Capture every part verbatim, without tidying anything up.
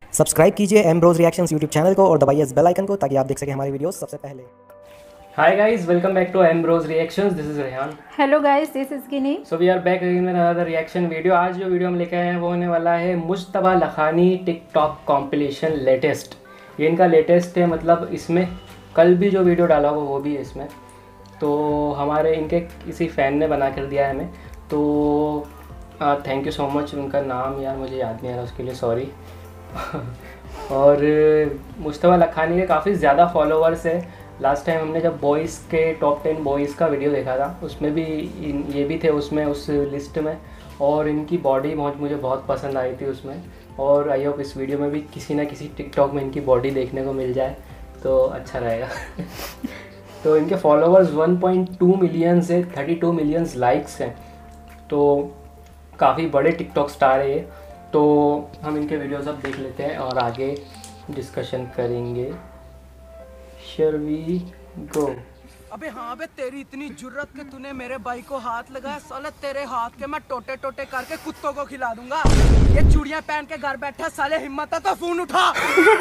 Subscribe कीजिए Ambrose reactions YouTube channel को और दबाइए इस बेल आइकन को ताकि आप देख सकें हमारी वीडियोस सबसे पहले। Hi guys, welcome back to Ambrose Reactions. This is Rehan. Hello guys, this is Ginny. So we are back again with another reaction video. आज जो वीडियो हम लेके आए हैं वो होने वाला है Mujtaba Lakhani TikTok compilation latest. ये इनका लेटेस्ट है, मतलब इसमें कल भी जो वीडियो डाला होगा वो भी है इसमें। तो हमारे इनके किसी फ़ैन ने बना कर दिया है हमें, तो थैंक यू सो मच। उनका नाम यार मुझे याद नहीं आ रहा, उसके लिए सॉरी। और मुज्तबा लखानी के काफ़ी ज़्यादा फॉलोवर्स है। लास्ट टाइम हमने जब बॉयज़ के टॉप टेन बॉयज़ का वीडियो देखा था उसमें भी इन ये भी थे उसमें, उस लिस्ट में। और इनकी बॉडी बहुत मुझे बहुत पसंद आई थी उसमें, और आई होप इस वीडियो में भी किसी ना किसी टिकटॉक में इनकी बॉडी देखने को मिल जाए तो अच्छा रहेगा। तो इनके followers one point two million से थर्टी टू मिलियंस लाइक्स हैं, तो काफ़ी बड़े टिकटॉक स्टार है ये। तो हम इनके वीडियोस अब देख लेते हैं और आगे डिस्कशन करेंगे। Shall we go? अबे हाँ बे, तेरी इतनी जुर्रत कि तूने मेरे भाई को हाथ लगाया, साले तेरे हाथ के मैं टोटे टोटे करके कुत्तों को खिला दूंगा। ये चूड़ियां पहन के घर बैठा, साले हिम्मत है तो फोन उठा।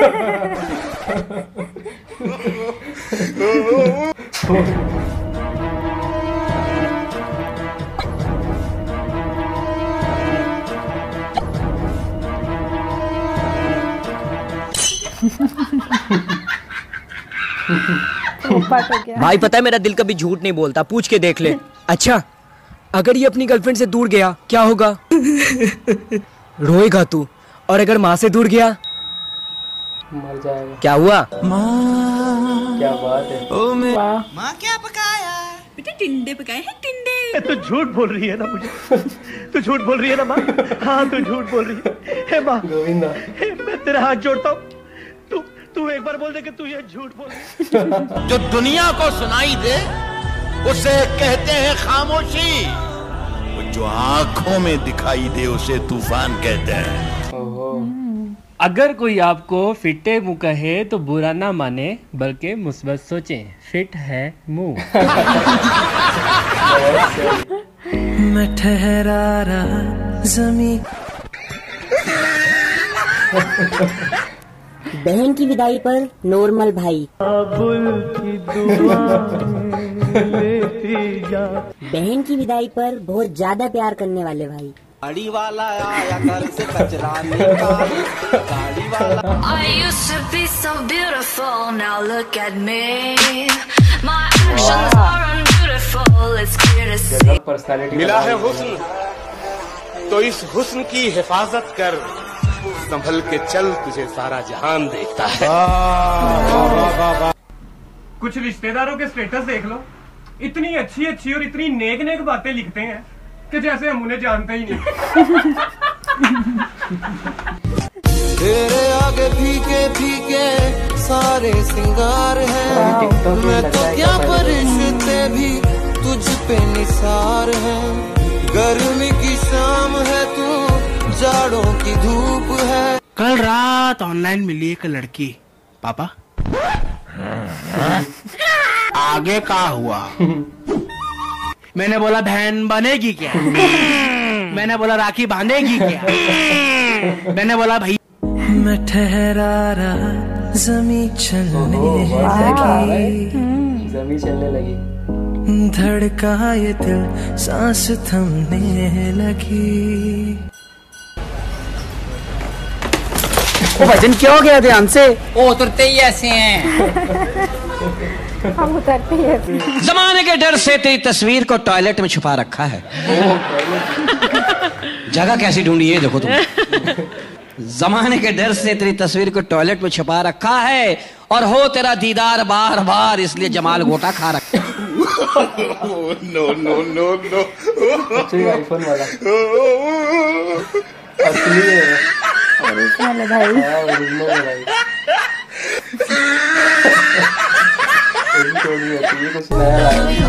भाई पता है मेरा दिल कभी झूठ नहीं बोलता, पूछ के देख ले। अच्छा, अगर ये अपनी गर्लफ्रेंड से दूर गया क्या होगा? रोएगा तू। और अगर माँ से दूर गया मर जाएगा। क्या हुआ? माँ क्या बात है। ओ माँ क्या पकाया? बेटा टिंडे पकाए हैं, टिंडे। तू झूठ बोल रही है ना मुझे, तू झूठ बोल रही है ना माँ? हाँ तू झूठ बोल रही है। हे माँ गोविंदा, मैं तेरे हाथ जोड़ता हूँ, तू तू एक बार बोल दे कि तू ये झूठ बोल रही है। जो दुनिया को सुनाई दे उसे कहते हैं खामोशी, जो आंखों में दिखाई दे उसे तूफान कहते हैं। ओहो। अगर कोई आपको फिटे मुंह कहे तो बुरा ना माने बल्कि मुस्बत सोचें, फिट है मुंह। मैं ठहरा रहा ज़मीन। बहन की विदाई पर नॉर्मल भाई, बहन की विदाई पर बहुत ज्यादा प्यार करने वाले भाई। गाड़ी वाला आया घर से कचरा निकाल, गाड़ी वाला। I used to be so beautiful, now look at me. My actions are unbeautiful, it's clear to see. Personality मिला है हुस्न तो इस हुस्न की हिफाजत कर, संभल के चल तुझे सारा जहान देखता है। कुछ रिश्तेदारों के स्टेटस देख लो, इतनी अच्छी अच्छी और इतनी नेक नेक बातें लिखते हैं कि जैसे हम उन्हें जानते ही नहीं। तेरे आगे फीके फीके सारे सिंगार हैं, मैं तो क्या परिश्ते भी तुझ पे निसार है। गर्मी की शाम है तू, जाड़ों की धूप है। कल रात ऑनलाइन मिली एक लड़की, पापा आगे का हुआ? मैंने बोला बहन बनेगी क्या? मैंने बोला राखी बांधेगी क्या? मैंने बोला भाई। मैं ठहरा रहा, ज़मीं चलने लगी, ज़मीं चलने लगी। धड़का ये दिल, सांस थमने लगी। वो वजन क्या हो गया ध्यान से? ओ उतरते ही ऐसे हैं। हम उतरते ही ऐसे। जमाने के डर से तेरी तस्वीर को टॉयलेट में छुपा रखा है। जगह कैसी ढूंढी है देखो तुम। जमाने के डर से तेरी तस्वीर को टॉयलेट में छुपा रखा है, और हो तेरा दीदार बार बार इसलिए जमाल गोटा खा रखा। No no no no. IPhone वाला असली है, ओरिजिनल है भाई। हाँ ओरिजिनल है भाई। ये कुछ नया लाया।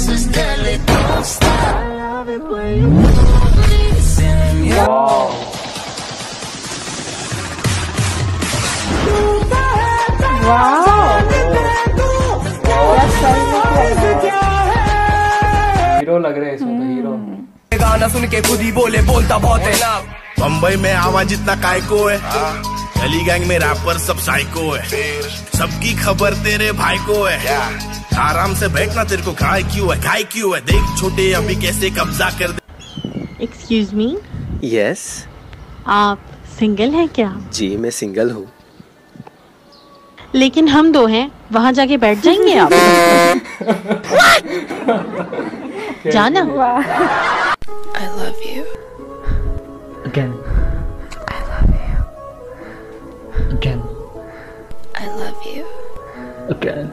हीरो लग रहे हैं इसमें तो, हीरो। गाना सुन के खुद ही बोले बोलता बहुत है ना। बम्बई में आवा जितना काय को है, गली गैंग में रैपर सब साइको है, सबकी खबर तेरे भाई को है। आराम से बैठना, तेरे को घाय क्यों है, घाय क्यों है, देख छोटे अभी कैसे कब्जा कर दे। Excuse me. यस। आप सिंगल हैं क्या? जी मैं सिंगल हूँ। लेकिन हम दो हैं, वहाँ जाके बैठ जाएंगे आप? जाना। I love you. Again. I love you. Again. I love you. Again.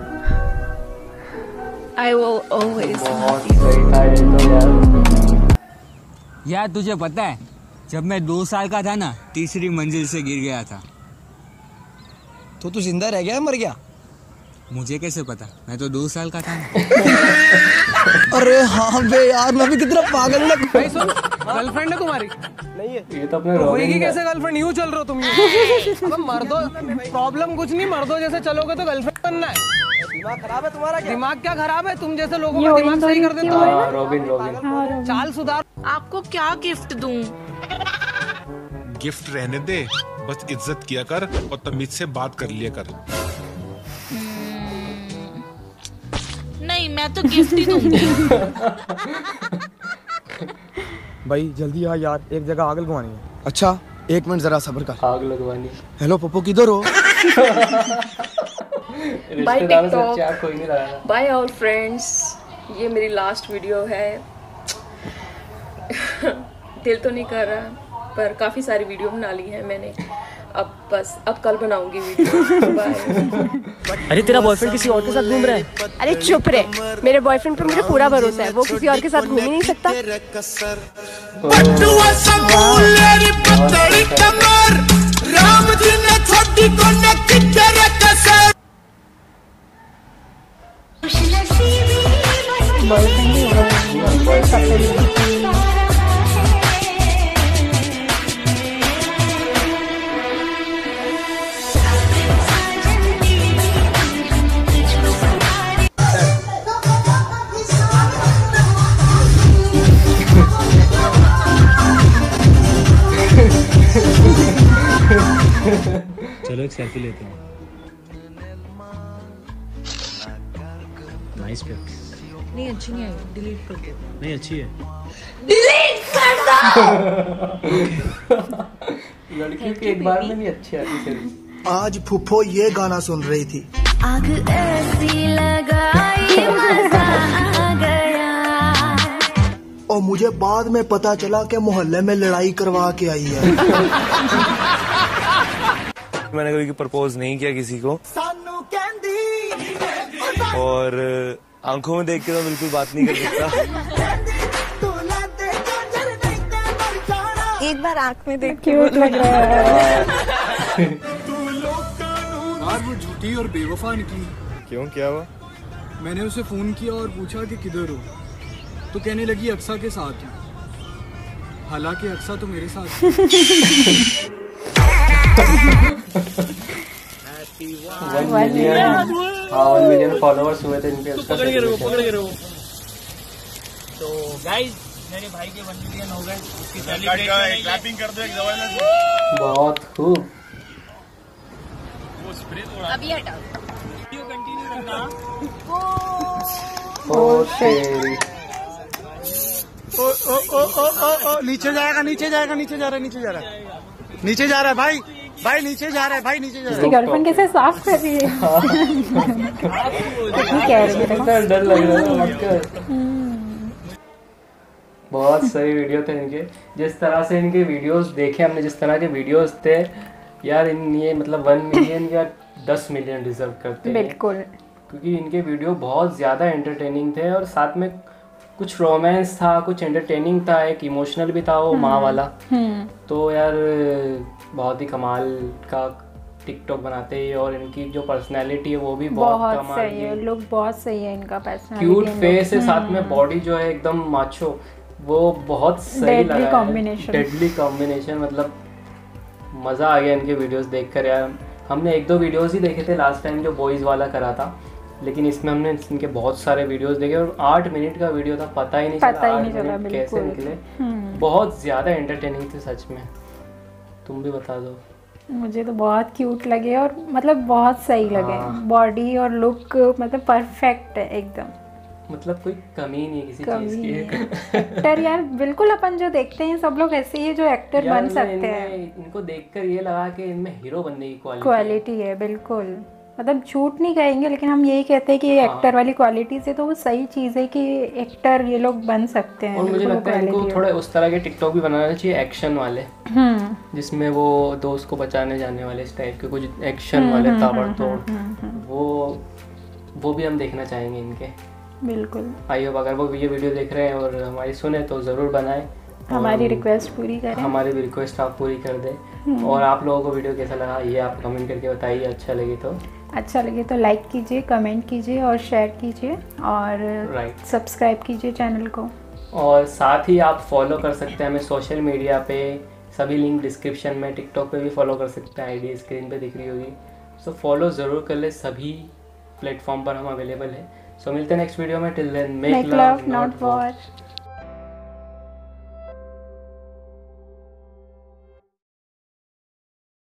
I will always बहुत सही था ये तो यार। यार तुझे पता है, जब मैं दो साल का था ना, तीसरी मंजिल से गिर गया था। तो तू जिंदा रह गया मर गया? मुझे कैसे पता, मैं तो दो साल का था ना। अरे हाँ बे यार, मैं भी कितना पागल लग। भाई सुन, गर्लफ्रेंड है तुम्हारी? नहीं है। ये तो अपने होएगी कैसे गर्लफ्रेंड? यूं चल रहे हो तुम? अब मर्दों प्रॉब्लम कुछ नहीं, मर्दों जैसे चलोगे तो गर्लफ्रेंड बनना है। दिमाग खराब है तुम्हारा क्या? दिमाग क्या खराब है? तुम जैसे लोगों का दिमाग सही कर देते हो। रॉबिन रॉबिन चाल सुधार। आपको क्या गिफ्ट दूं? गिफ्ट रहने दे, बस इज्जत किया कर और तमीज से बात कर लिया कर। नहीं, मैं तो गिफ्ट ही दूंगी। भाई जल्दी आ यार, एक जगह आग लगवानी है। अच्छा एक मिनट जरा सब्र कर। आग लगवानी। हेलो पप्पू किधर हो? बाय टिकटॉक, कोई नहीं लगा। बाय ऑल फ्रेंड्स, ये मेरी लास्ट वीडियो है। दिल तो नहीं कर रहा, पर काफ़ी सारी वीडियो बना ली है मैंने। अब बस अब कल बनाऊंगी वीडियो। बाय। अरे तेरा बॉयफ्रेंड किसी और के साथ घूम रहा है? अरे चुप रहे, मेरे बॉयफ्रेंड पर मुझे पूरा भरोसा है, वो किसी और के साथ घूम ही नहीं सकता। राम जी ने छोटी को चलो एक सेल्फी लेते हैं। Nice pic. नहीं अच्छी नहीं आई, डिलीट कर दो। नहीं अच्छी है। डिलीट कर दो। लड़की की एक बार में नहीं अच्छी आती सेल्फी। आज फुफो ये गाना सुन रही थी। आग ऐसी लगाई मजा आ गया। और मुझे बाद में पता चला कि मोहल्ले में लड़ाई करवा के आई है। मैंने कभी प्रपोज नहीं किया किसी को, और आंखों में देख के तो बिल्कुल बात नहीं कर सकता। एक बार आंख में देख के क्यूट लग रहा है। यार वो झूठी और बेवफा निकली। क्यों, क्या हुआ? मैंने उसे फोन किया और पूछा कि किधर हो, तो कहने लगी अक्सा के साथ हूँ। हालांकि अक्सा तो मेरे साथ है। वन मिलियन हाँ वन मिलियन फॉलोअर्स हुए थे इनके। तो पकड़ के रहो, पकड़ के रहो। तो गाइस मेरे भाई के वन मिलियन हो गए, उसकी सेलिब्रेशन क्लैपिंग कर दो एक जबरदस्त। बहुत खूब। अभी हटाओ, वीडियो कंटिन्यू रखना। ओ तेरी। ओ ओ ओ ओ ओ ओ नीचे जाएगा, नीचे जाएगा, नीचे जा रहा है, नीचे जा रहा है, नीचे जा रहा है भाई, भाई नीचे जा रहा है, भाई नीचे जा रहा है। गर्लफ्रेंड कैसे साफ कर रही है? कह रही है, डर लग रहा है। बहुत सही वीडियो थे इनके। जिस तरह से इनके वीडियोस देखे हमने, जिस तरह के वीडियोस थे यार, इन ये मतलब वन मिलियन या दस मिलियन डिजर्व करते हैं बिल्कुल, क्योंकि इनके वीडियो बहुत ज़्यादा एंटरटेनिंग थे और साथ में कुछ रोमांस था, कुछ एंटरटेनिंग था, एक इमोशनल भी था वो माँ वाला। तो यार बहुत ही कमाल का टिकटॉक बनाते हैं और इनकी जो पर्सनैलिटी है वो भी बहुत, बहुत कमाल सही है। लुक बहुत सही है इनका, पर्सनैलिटी, क्यूट फेस है, साथ में बॉडी जो है एकदम माचो, वो बहुत सही लगा है। कॉम्बिनेशन, डेडली कॉम्बिनेशन, मतलब मज़ा आ गया इनके वीडियोस देखकर यार। हमने एक दो वीडियोस ही देखे थे लास्ट टाइम जो बॉयज़ वाला करा था, लेकिन इसमें हमने इनके बहुत सारे वीडियोस देखे और आठ मिनट का वीडियो था, पता ही नहीं पता चला ही आठ नहीं चला मिनट कैसे निकले। बहुत ज़्यादा एंटरटेनिंग थे सच में। तुम भी बता दो। मुझे तो बहुत क्यूट लगे और मतलब बहुत सही लगे। बॉडी और लुक मतलब परफेक्ट है एकदम, मतलब कोई कमी नहीं है किसी चीज की। एक्टर यार बिल्कुल अपन जो देखते हैं सब लोग ऐसे ही जो एक्टर बन सकते हैं। इनको देखकर ये लगा कि इनमें हीरो बनने की क्वालिटी क्वालिटी है बिल्कुल, मतलब झूठ नहीं कहेंगे लेकिन हम यही कहते हैं कि ये एक्टर वाली क्वालिटी से तो वो सही चीज़ है कि एक्टर ये लोग बन सकते हैं। और मुझे लगता है इनको थोड़े उस तरह के टिकटॉक भी बनाना चाहिए एक्शन वाले, जिसमें वो दोस्त को बचाने जाने वाले इस टाइप के कुछ एक्शन वाले ताबड़तोड़, वो वो भी हम देखना चाहेंगे इनके। बिल्कुल। आई होप अगर वो ये वीडियो देख रहे हैं और हमारी सुने तो ज़रूर बनाएं, हमारी रिक्वेस्ट पूरी करें, हमारी भी रिक्वेस्ट आप पूरी कर दें। और आप लोगों को वीडियो कैसा लगा ये आप कमेंट करके बताइए। अच्छा लगे तो अच्छा लगे तो लाइक कीजिए, कमेंट कीजिए और शेयर कीजिए और राइट सब्सक्राइब कीजिए चैनल को। और साथ ही आप फॉलो कर सकते हैं हमें सोशल मीडिया पे, सभी लिंक डिस्क्रिप्शन में, टिकटॉक पे भी फॉलो कर सकते हैं, आईडी स्क्रीन पे दिख रही होगी। सो फॉलो ज़रूर कर ले, सभी प्लेटफॉर्म पर हम अवेलेबल है। सो मिलते हैं नेक्स्ट वीडियो में। Till then make love not war.